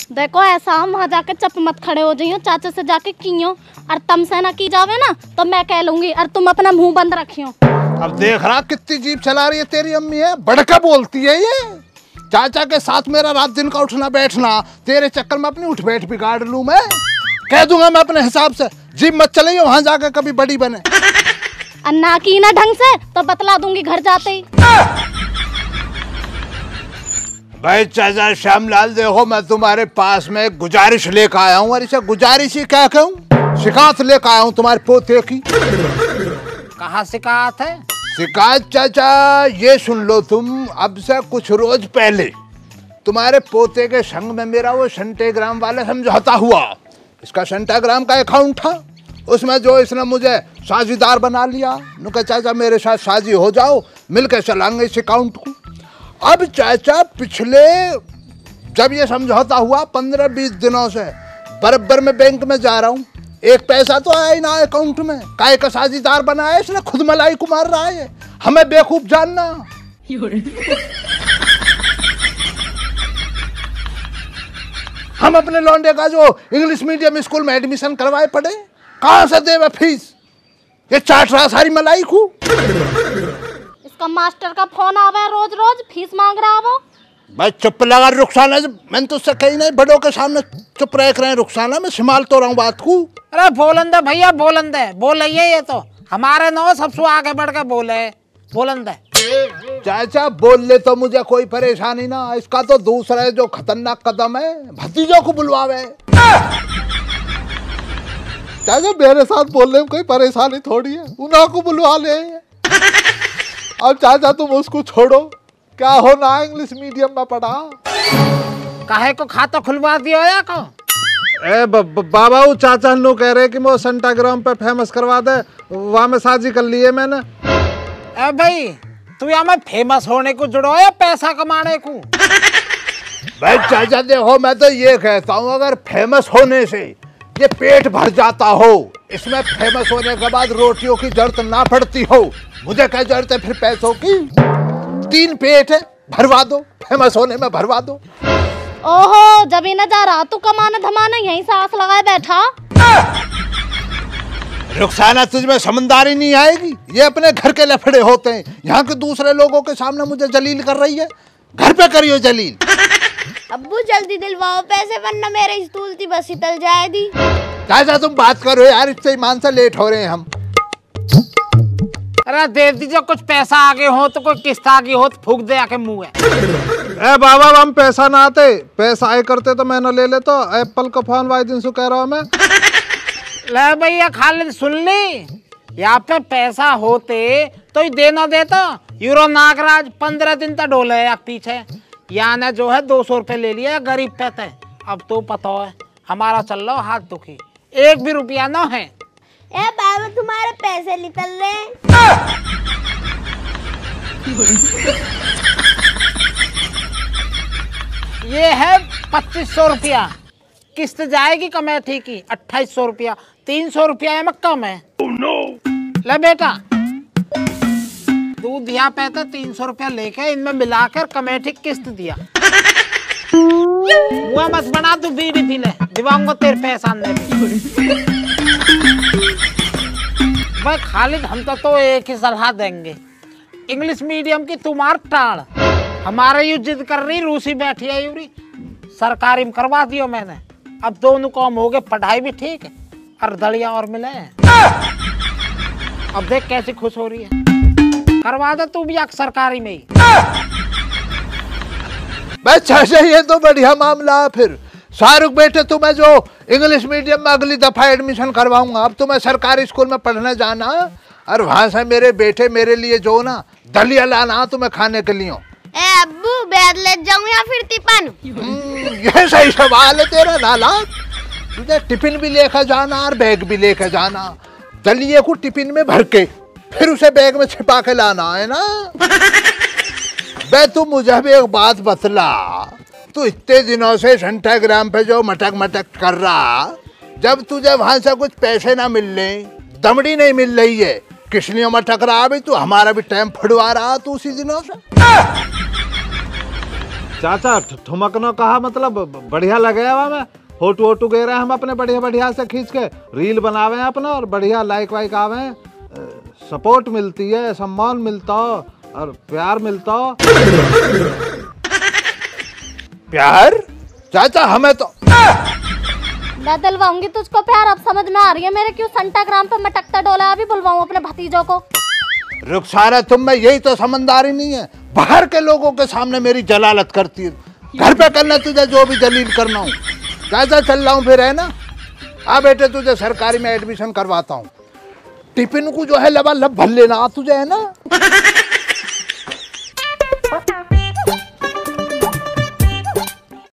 देखो ऐसा हम वहाँ जाके चप मत खड़े हो जाइयो, चाचा से जाके कियो और तम से ना की जावे ना तो मैं कह लूंगी और तुम अपना मुंह बंद रखियो। अब देख रहा कितनी जीभ चला रही है तेरी अम्मी है, बढ़का बोलती है ये। चाचा के साथ मेरा रात दिन का उठना बैठना, तेरे चक्कर में अपनी उठ बैठ बिगाड़ लूं मैं। कह दूंगा मैं अपने हिसाब से, जीभ मत चलाइयो वहां जाकर कभी बड़ी बने। अन्ना की ना ढंग से तो बतला दूंगी घर जाते ही। भाई चाचा श्यामलाल देखो, मैं तुम्हारे पास में गुजारिश लेकर आया हूँ। और इसे गुजारिश ही क्या कहूँ, शिकायत लेकर आया हूँ तुम्हारे पोते की। कहाँ शिकायत है? शिकायत चाचा ये सुन लो तुम, अब से कुछ रोज पहले तुम्हारे पोते के संग में मेरा वो सेंटाग्राम वाला समझौता हुआ। इसका सेंटाग्राम का अकाउंट था, उसमें जो इसने मुझे साझीदार बना लिया। नुका चाचा मेरे साथ साझी हो जाओ, मिलकर चलाएंगे इस अकाउंट को। अब चाचा पिछले जब ये समझौता हुआ 15-20 दिनों से बराबर में बैंक में जा रहा हूँ, एक पैसा तो आया ही ना अकाउंट में। काय का साझीदार बनाया इसने, खुद मलाई को मार रहा है। हमें बेवकूफ जानना। हम अपने लौंडे का जो इंग्लिश मीडियम स्कूल में एडमिशन करवाए पड़े, कहां से देवे फीस? ये चाट रहा सारी मलाई को। इसका मास्टर का फोन आवे रोज रोज, फीस मांग रहा वो। भाई चुप लगा रुखसाना, मैंने तुझसे कही नहीं, बड़ों के सामने चुप रह रहे हैं रुखसाना, मैं संभाल तो रहा हूँ बात को। अरे बोलन दे भैया, बोलन दे, बोल रही है ये तो हमारे नौ सबसे आगे बढ़ के बोले, बोलन दे। चाचा बोल ले तो मुझे कोई परेशानी ना, इसका तो दूसरा है जो खतरनाक कदम है, भतीजों को बुलवावे। चाचा मेरे साथ बोलने में कोई परेशानी थोड़ी है, उन्हों को बुलवा ले। अब चाचा तुम उसको छोड़ो, क्या होना इंग्लिश मीडियम में पढ़ा। काहे को खाता खुलवा दिया या को? बाबा वो चाचा नो कह रहे कि वो सेंटाग्राम पे फेमस करवा दे, वहां में साझी कर लिए मैंने। ए भाई तू यहाँ में फेमस होने को जुड़ो या पैसा कमाने को? भाई चाचा देखो, मैं तो ये कहता हूँ अगर फेमस होने से ये पेट भर जाता हो, इसमें फेमस होने के बाद रोटियों की जरूरत ना पड़ती हो, मुझे क्या जरूरत है फिर पैसों की? 3 पेट है, भरवा दो, फेमस होने में भरवा दो। ओहो जब ही न जा रहा तू कमाने धमाने यहीं से आस लगाए बैठा। रुखसाना तुझमें समझदारी नहीं आएगी, ये अपने घर के लफड़े होते हैं, यहाँ के दूसरे लोगों के सामने मुझे जलील कर रही है। घर पे करियो जलील। अब्बू जल्दी दिलवाओ पैसे वरना मेरे स्टूल की बस टल जाएगी। चाचा तुम बात करो यार, इससे ईमान से लेट हो रहे हैं हम। अरे दे दीजिए कुछ पैसा आगे हो तो, कोई किस्त आगे हो तो फूक दे आके मुँह है। ए बाबा हम पैसा ना आते, पैसा आए करते तो मैं न ले ले। तो एप्पल का फोन वाई दिन से कह रहा हूँ मैं। ले भैया खालिद सुन ली, यहाँ पे पैसा होते तो ही देना देता। यूरो नागराज 15 दिन तक डोले है पीछे, यहाँ ने जो है 200 रुपये ले लिया गरीब पे थे। अब तो पता है हमारा चल रहा हाथ दुखी, 1 भी रुपया ना है। ए बाबा तुम्हारे पैसे निकल रहे। ये है 2500 रुपया, किस्त जाएगी कमेटी की 2800 रुपया, 300 रुपया में कम है। oh, no. ले बेटा दूध यहाँ पे था 300 रुपया लेके इनमें मिलाकर कमेटी किस्त दिया। वो मत बना तू, बीड़ी पी ले, दिवाऊंगा तेरे पैसा भाई। खालिद हम तो एक ही सलाह देंगे, इंग्लिश मीडियम की तुम्हार टाड़, हमारे यू जिद कर रही रूसी बैठी है यूरी, सरकारी में करवा दियो मैंने। अब दोनों काम हो गए, पढ़ाई भी ठीक है और दलिया और मिले। अब देख कैसे खुश हो रही है, करवा दे तू भी सरकारी में ही। चाचा ये तो बढ़िया मामला है फिर। शाहरुख बेटे तुम्हें जो इंग्लिश मीडियम में अगली दफा एडमिशन करवाऊंगा, अब तुम्हें सरकारी स्कूल में पढ़ने जाना और वहां से मेरे बेटे मेरे लिए जो ना दलिया लाना तुम्हें खाने के लिए। ए अब्बू बैग ले जाऊं या फिर टिफिन? ये सही सवाल है तेरा नाला। तुझे टिफिन भी लेकर जाना और बैग भी लेकर जाना, दलिए को टिफिन में भर के फिर उसे बैग में छिपा के लाना है ना। बे तू मुझे भी एक बात बतला, तू इतने दिनों से सेंटाग्राम पे जो मटक मटक कर रहा, जब तुझे वहां से कुछ पैसे ना मिल रहे, दमड़ी नहीं मिल रही है, किस लिए मटक रहा? भी तू हमारा भी टाइम फड़वा रहा तू उसी दिनों से। चाचा ठुमकनो कहा मतलब बढ़िया लगे हुआ में फोटो वोटो गे रहे हम अपने बढ़िया बढ़िया से खींच के रील बनावे अपना और बढ़िया लाइक वाइक आवे, सपोर्ट मिलती है, सम्मान मिलता और प्यार मिलता। प्यार चाचा हमें तो मैं दिलवाऊंगी तुझको प्यार। अब समझ में आ रही है मेरे क्यों संटाग्राम पे मटकता डोला। अभी बुलवाऊं अपने भतीजों को। रुखसारा तुम में यही तो समझदारी नहीं है, बाहर के लोगों के सामने मेरी जलालत करती है। घर पे करना तुझे जो भी जलील करना हो। चाचा चल रहा हूँ फिर, है ना। आ बेटे तुझे सरकारी में एडमिशन करवाता हूँ। टिफिन को जो है लबालब भर लेना तुझे, है ना।